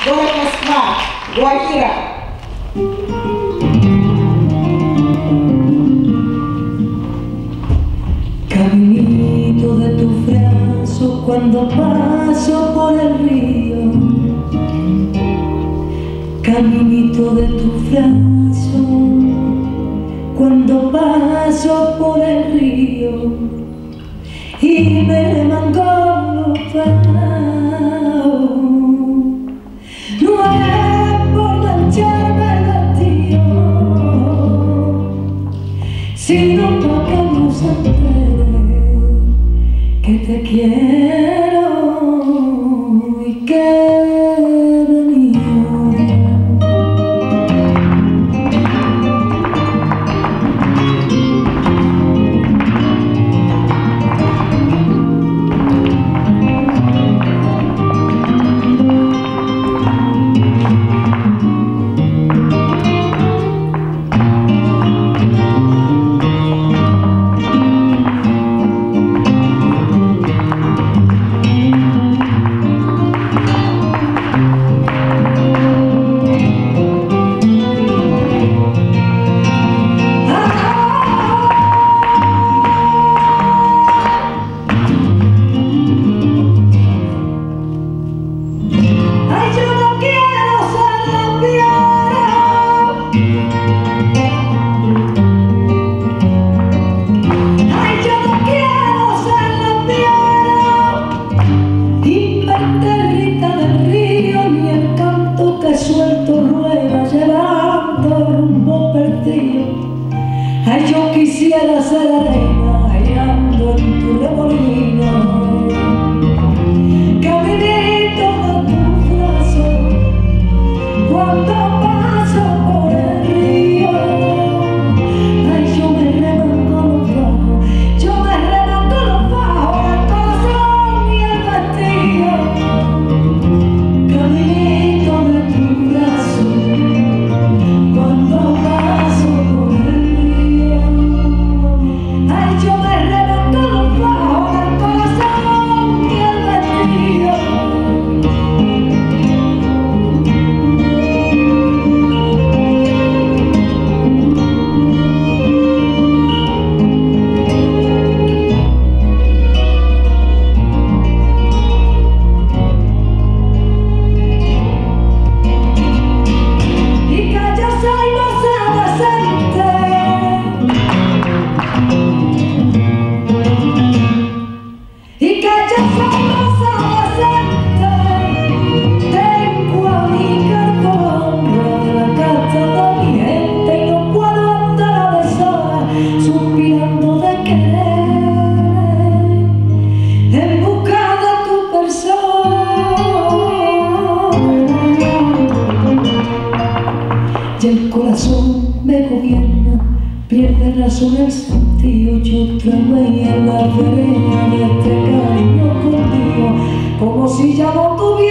город Москва, Гуахира. Caminito de tus brazos cuando paso por el río, caminito de tus brazos cuando paso por el río y me remangó los brazos. No es por mancharme el vestido, sino porque no se entere que te quiero y que he venido. Ay, yo quisiera ser arena hallando en tu remolino, caminito de tus brazos cuando paso por el río. Ay, yo me remango los bajos, yo me remango los bajos, el corazón y el vestido, caminito de tus brazos cuando paso por el río. Ay, yo me remonto los bajos del corazón y el vestido. Y que yo soy más adolescente, y que yo soy más adolescente, tengo a mi cargo honra de la casa de mi gente y no puedo andar de sola suspirando de querer en busca de tu persona. Y el corazón me gobierna, pierde razón el sentido. Yo trabajé en la vereda de este cariño contigo, como si ya no tuviera